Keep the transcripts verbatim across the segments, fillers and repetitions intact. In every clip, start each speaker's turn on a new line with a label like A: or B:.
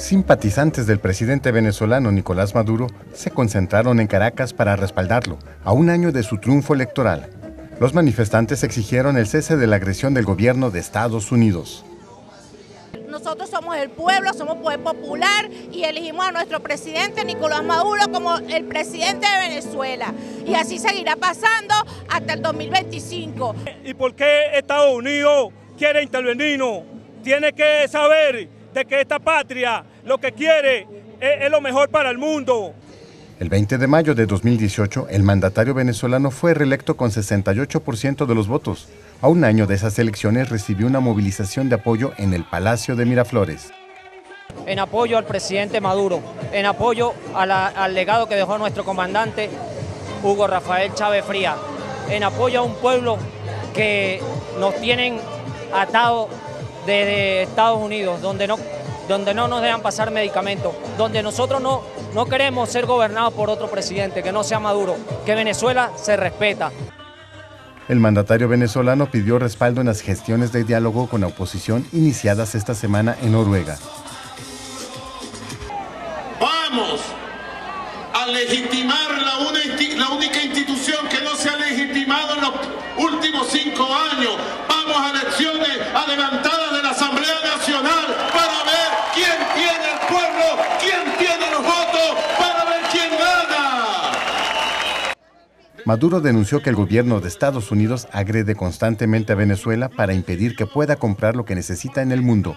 A: Simpatizantes del presidente venezolano Nicolás Maduro se concentraron en Caracas para respaldarlo, a un año de su triunfo electoral. Los manifestantes exigieron el cese de la agresión del gobierno de Estados Unidos.
B: Nosotros somos el pueblo, somos poder popular y elegimos a nuestro presidente Nicolás Maduro como el presidente de Venezuela. Y así seguirá pasando hasta el dos mil veinticinco.
C: ¿Y por qué Estados Unidos quiere intervenirnos? Tiene que saber de que esta patria lo que quiere es, es lo mejor para el mundo.
A: El veinte de mayo de dos mil dieciocho, el mandatario venezolano fue reelecto con sesenta y ocho por ciento de los votos. A un año de esas elecciones recibió una movilización de apoyo en el Palacio de Miraflores.
D: En apoyo al presidente Maduro, en apoyo a la, al legado que dejó nuestro comandante Hugo Rafael Chávez Frías, en apoyo a un pueblo que nos tienen atados desde Estados Unidos, donde no, donde no nos dejan pasar medicamentos, donde nosotros no, no queremos ser gobernados por otro presidente, que no sea Maduro, que Venezuela se respeta.
A: El mandatario venezolano pidió respaldo en las gestiones de diálogo con la oposición iniciadas esta semana en Noruega.
E: Vamos a legitimar la, una, la única institución que no se ha legitimado en los últimos cinco años. Vamos a elecciones adelantadas de la Asamblea Nacional para ver quién tiene el pueblo, quién tiene los votos, para ver quién gana.
A: Maduro denunció que el gobierno de Estados Unidos agrede constantemente a Venezuela para impedir que pueda comprar lo que necesita en el mundo.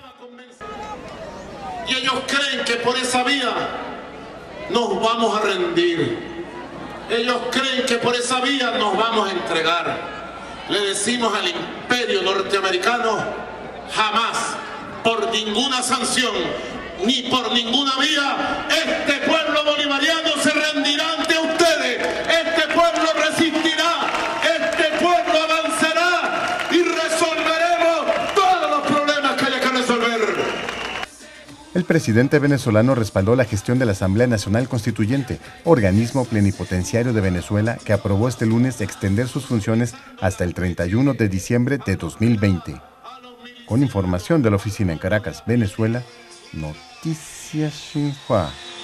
E: Y ellos creen que por esa vía nos vamos a rendir. Ellos creen que por esa vía nos vamos a entregar. Le decimos al imperio norteamericano, jamás, por ninguna sanción, ni por ninguna vía, este pueblo bolivariano se rendirá ante ustedes. Este pueblo resistirá, este pueblo avanzará y resolveremos todos los problemas que haya que resolver.
A: El presidente venezolano respaldó la gestión de la Asamblea Nacional Constituyente, organismo plenipotenciario de Venezuela que aprobó este lunes extender sus funciones hasta el treinta y uno de diciembre de dos mil veinte. Con información de la oficina en Caracas, Venezuela, Noticias Xinhua.